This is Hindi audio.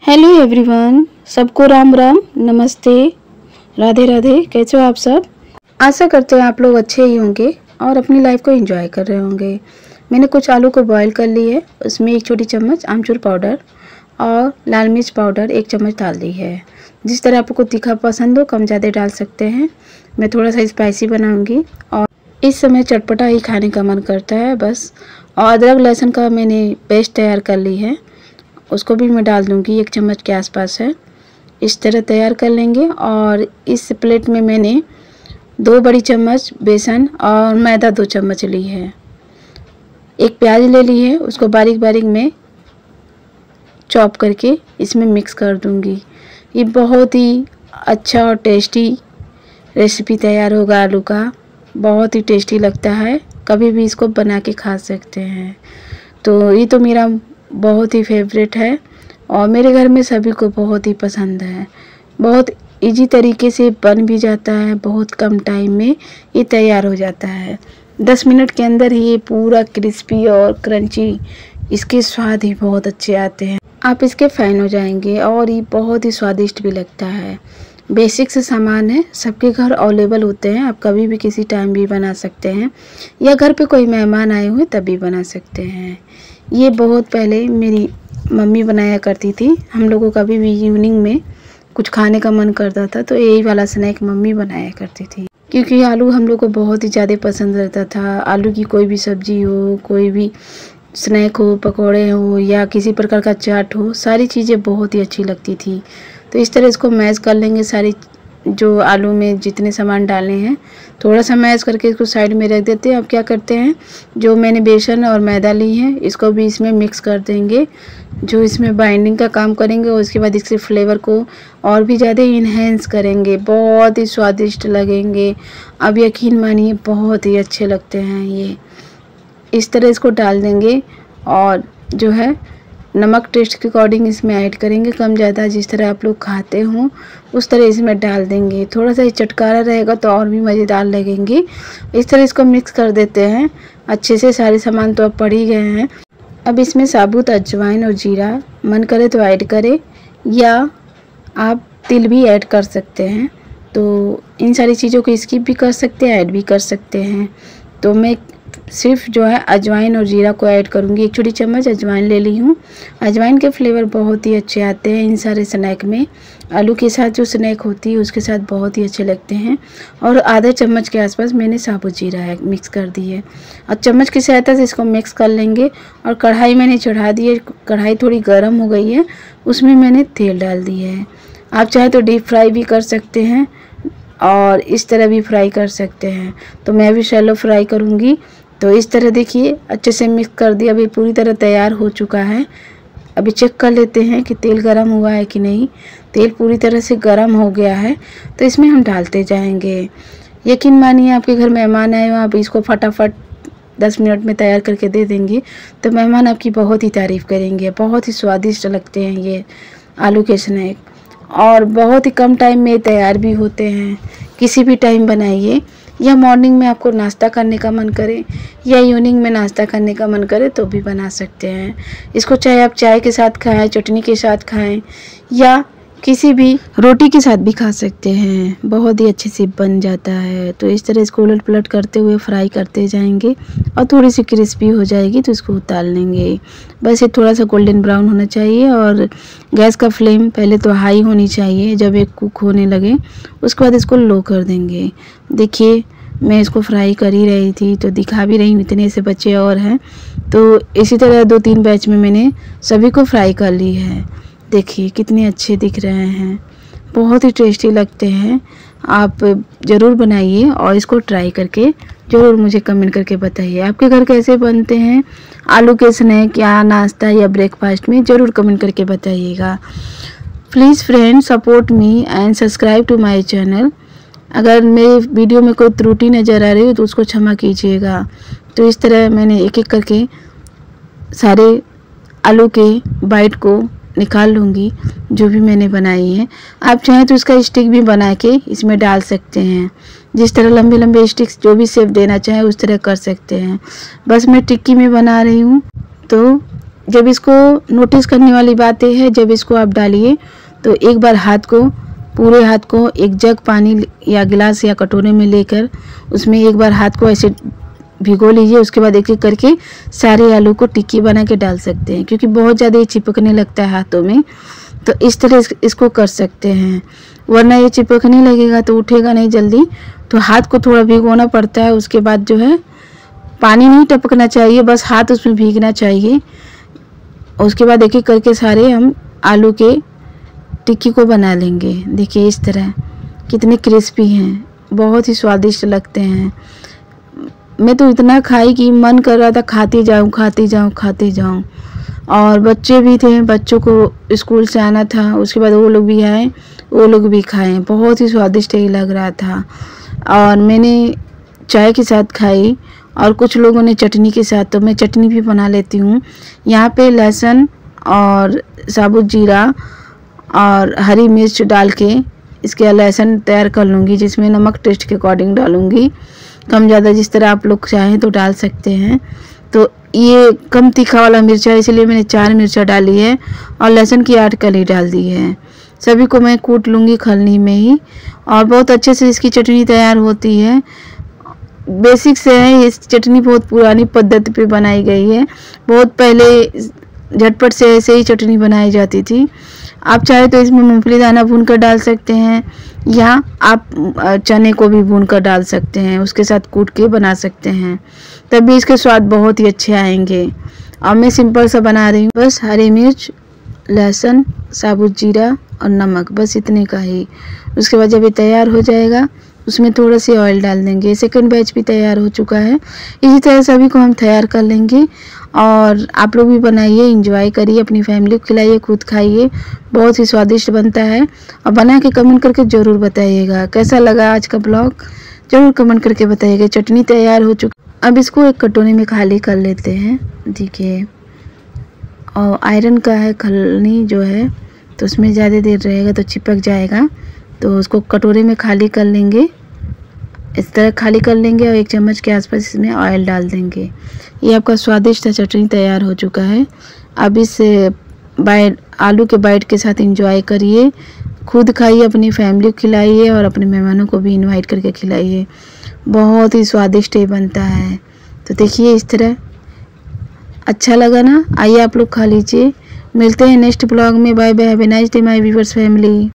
हेलो एवरीवन, सबको राम राम, नमस्ते, राधे राधे। कैसे हो आप सब? आशा करते हैं आप लोग अच्छे ही होंगे और अपनी लाइफ को एंजॉय कर रहे होंगे। मैंने कुछ आलू को बॉईल कर ली है, उसमें 1 छोटी चम्मच आमचूर पाउडर और लाल मिर्च पाउडर 1 चम्मच डाल दी है। जिस तरह आपको तीखा पसंद हो कम ज़्यादा डाल सकते हैं। मैं थोड़ा सा स्पाइसी बनाऊँगी और इस समय चटपटा ही खाने का मन करता है बस। और अदरक लहसुन का मैंने पेस्ट तैयार कर ली है, उसको भी मैं डाल दूंगी, 1 चम्मच के आसपास है। इस तरह तैयार कर लेंगे। और इस प्लेट में मैंने 2 बड़ी चम्मच बेसन और मैदा 2 चम्मच ली है। 1 प्याज ले ली है, उसको बारीक बारीक में चॉप करके इसमें मिक्स कर दूंगी। ये बहुत ही अच्छा और टेस्टी रेसिपी तैयार होगा आलू का। बहुत ही टेस्टी लगता है, कभी भी इसको बना के खा सकते हैं। तो ये तो मेरा बहुत ही फेवरेट है और मेरे घर में सभी को बहुत ही पसंद है। बहुत इजी तरीके से बन भी जाता है, बहुत कम टाइम में ये तैयार हो जाता है। 10 मिनट के अंदर ही ये पूरा क्रिस्पी और क्रंची, इसके स्वाद ही बहुत अच्छे आते हैं। आप इसके फ़ैन हो जाएंगे और ये बहुत ही स्वादिष्ट भी लगता है। बेसिक से सामान है, सबके घर अवेलेबल होते हैं। आप कभी भी किसी टाइम भी बना सकते हैं या घर पे कोई मेहमान आए हुए तब भी बना सकते हैं। ये बहुत पहले मेरी मम्मी बनाया करती थी। हम लोगों का भी इवनिंग में कुछ खाने का मन करता था तो यही वाला स्नैक मम्मी बनाया करती थी, क्योंकि आलू हम लोग को बहुत ही ज़्यादा पसंद रहता था। आलू की कोई भी सब्जी हो, कोई भी स्नैक हो, पकौड़े हो या किसी प्रकार का चाट हो, सारी चीज़ें बहुत ही अच्छी लगती थी। तो इस तरह इसको मैश कर लेंगे। सारी जो आलू में जितने सामान डालने हैं थोड़ा सा मैश करके इसको साइड में रख देते हैं। अब क्या करते हैं, जो मैंने बेसन और मैदा ली है इसको भी इसमें मिक्स कर देंगे, जो इसमें बाइंडिंग का काम करेंगे। और उसके बाद इसके फ्लेवर को और भी ज़्यादा इन्हेंस करेंगे, बहुत ही स्वादिष्ट लगेंगे। अब यकीन मानिए बहुत ही अच्छे लगते हैं ये। इस तरह इसको डाल देंगे और जो है नमक टेस्ट के अकॉर्डिंग इसमें ऐड करेंगे, कम ज़्यादा जिस तरह आप लोग खाते हों उस तरह इसमें डाल देंगे। थोड़ा सा चटकारा रहेगा तो और भी मज़ेदार लगेंगे। इस तरह इसको मिक्स कर देते हैं अच्छे से। सारे सामान तो अब पड़ ही गए हैं। अब इसमें साबुत अजवाइन और जीरा मन करे तो ऐड करें या आप तिल भी ऐड कर सकते हैं। तो इन सारी चीज़ों को स्किप भी कर सकते हैं, ऐड भी कर सकते हैं। तो मैं सिर्फ जो है अजवाइन और जीरा को ऐड करूँगी। 1 छोटी चम्मच अजवाइन ले ली हूँ। अजवाइन के फ्लेवर बहुत ही अच्छे आते हैं इन सारे स्नैक में। आलू के साथ जो स्नैक होती है उसके साथ बहुत ही अच्छे लगते हैं। और आधा चम्मच के आसपास मैंने साबुत जीरा है मिक्स कर दी है। और चम्मच की सहायता से इसको मिक्स कर लेंगे। और कढ़ाई मैंने चढ़ा दी है, कढ़ाई थोड़ी गर्म हो गई है, उसमें मैंने तेल डाल दिया है। आप चाहे तो डीप फ्राई भी कर सकते हैं और इस तरह भी फ्राई कर सकते हैं। तो मैं भी शैलो फ्राई करूँगी। तो इस तरह देखिए अच्छे से मिक्स कर दिया। अभी पूरी तरह तैयार हो चुका है। अभी चेक कर लेते हैं कि तेल गरम हुआ है कि नहीं। तेल पूरी तरह से गरम हो गया है तो इसमें हम डालते जाएंगे। यकीन मानिए आपके घर मेहमान आए हो, आप इसको फटाफट 10 मिनट में तैयार करके दे देंगे तो मेहमान आपकी बहुत ही तारीफ़ करेंगे। बहुत ही स्वादिष्ट लगते हैं ये आलू के स्नैक और बहुत ही कम टाइम में तैयार भी होते हैं। किसी भी टाइम बनाइए, या मॉर्निंग में आपको नाश्ता करने का मन करे या इवनिंग में नाश्ता करने का मन करे तो भी बना सकते हैं। इसको चाहे आप चाय के साथ खाएं, चटनी के साथ खाएं या किसी भी रोटी के साथ भी खा सकते हैं। बहुत ही अच्छे से बन जाता है। तो इस तरह इसको उलट पलट करते हुए फ्राई करते जाएंगे और थोड़ी सी क्रिस्पी हो जाएगी तो इसको उतार लेंगे। बस ये थोड़ा सा गोल्डन ब्राउन होना चाहिए और गैस का फ्लेम पहले तो हाई होनी चाहिए। जब ये कुक होने लगे उसके बाद इसको लो कर देंगे। देखिए मैं इसको फ्राई कर ही रही थी तो दिखा भी रही हूँ, इतने से बच्चे और हैं। तो इसी तरह 2-3 बैच में मैंने सभी को फ्राई कर ली है। देखिए कितने अच्छे दिख रहे हैं, बहुत ही टेस्टी लगते हैं। आप ज़रूर बनाइए और इसको ट्राई करके ज़रूर मुझे कमेंट करके बताइए आपके घर कैसे बनते हैं आलू के स्नैक या नाश्ता या ब्रेकफास्ट में, ज़रूर कमेंट करके बताइएगा। Please friend support me and subscribe to my channel. अगर मेरे वीडियो में कोई त्रुटि नज़र आ रही हो तो उसको क्षमा कीजिएगा। तो इस तरह मैंने एक एक करके सारे आलू के बाइट को निकाल लूँगी जो भी मैंने बनाई है। आप चाहें तो इसका स्टिक भी बना के इसमें डाल सकते हैं। जिस तरह लंबे लंबे स्टिक्स जो भी शेप देना चाहें उस तरह कर सकते हैं। बस मैं टिक्की में बना रही हूँ तो जब इसको नोटिस करने वाली बात यह है, जब इसको आप डालिए तो एक बार पूरे हाथ को एक जग पानी या गिलास या कटोरे में लेकर उसमें एक बार हाथ को ऐसे भिगो लीजिए। उसके बाद एक एक करके सारे आलू को टिक्की बना के डाल सकते हैं, क्योंकि बहुत ज़्यादा ये चिपकने लगता है हाथों में, तो इस तरह इसको कर सकते हैं, वरना ये चिपकने लगेगा तो उठेगा नहीं जल्दी। तो हाथ को थोड़ा भिगोना पड़ता है। उसके बाद जो है पानी नहीं टपकना चाहिए, बस हाथ उसमें भीगना चाहिए। उसके बाद एक एक करके सारे हम आलू के टिक्की को बना लेंगे। देखिए इस तरह कितने क्रिस्पी हैं, बहुत ही स्वादिष्ट लगते हैं। मैं तो इतना खाई कि मन कर रहा था खाती जाऊं खाती जाऊं खाती जाऊं। और बच्चे भी थे, बच्चों को स्कूल से आना था, उसके बाद वो लोग भी आए, वो लोग भी खाएं। बहुत ही स्वादिष्ट ही लग रहा था। और मैंने चाय के साथ खाई और कुछ लोगों ने चटनी के साथ, तो मैं चटनी भी बना लेती हूँ। यहाँ पे लहसुन और साबुत जीरा और हरी मिर्च डाल के इसके लहसुन तैयार कर लूँगी, जिसमें नमक टेस्ट के अकॉर्डिंग डालूँगी, कम ज़्यादा जिस तरह आप लोग चाहें तो डाल सकते हैं। तो ये कम तीखा वाला मिर्चा है, इसलिए मैंने 4 मिर्चा डाली है और लहसुन की 8 कली डाल दी है। सभी को मैं कूट लूँगी खलनी में ही, और बहुत अच्छे से इसकी चटनी तैयार होती है। बेसिक से है, इस चटनी बहुत पुरानी पद्धति पे बनाई गई है। बहुत पहले झटपट से ऐसे ही चटनी बनाई जाती थी। आप चाहे तो इसमें मूंगफली दाना भून कर डाल सकते हैं, या आप चने को भी भून कर डाल सकते हैं, उसके साथ कूट के बना सकते हैं, तब भी इसके स्वाद बहुत ही अच्छे आएंगे। और मैं सिंपल सा बना रही हूँ, बस हरी मिर्च, लहसुन, साबुत जीरा और नमक, बस इतने का ही। उसके बाद जब ये तैयार हो जाएगा उसमें थोड़ा सी ऑयल डाल देंगे। सेकंड बैच भी तैयार हो चुका है। इसी तरह सभी को हम तैयार कर लेंगे, और आप लोग भी बनाइए, एंजॉय करिए, अपनी फैमिली को खिलाइए, खुद खाइए, बहुत ही स्वादिष्ट बनता है। और बना के कमेंट करके ज़रूर बताइएगा कैसा लगा आज का ब्लॉग, ज़रूर कमेंट करके बताइएगा। चटनी तैयार हो चुकी, अब इसको एक कटोरे में खाली कर लेते हैं। देखिए, और आयरन का है खलनी जो है, तो उसमें ज़्यादा देर रहेगा तो चिपक जाएगा, तो उसको कटोरे में खाली कर लेंगे। इस तरह खाली कर लेंगे और 1 चम्मच के आसपास इसमें ऑयल डाल देंगे। ये आपका स्वादिष्ट चटनी तैयार हो चुका है। अब इस आलू के बाइट के साथ एंजॉय करिए, खुद खाइए, अपनी फैमिली को खिलाइए और अपने मेहमानों को भी इनवाइट करके खिलाइए। बहुत ही स्वादिष्ट ये बनता है। तो देखिए इस तरह, अच्छा लगा ना? आइए आप लोग खा लीजिए। मिलते हैं नेक्स्ट ब्लॉग में। Bye bye, have a nice day my viewers family.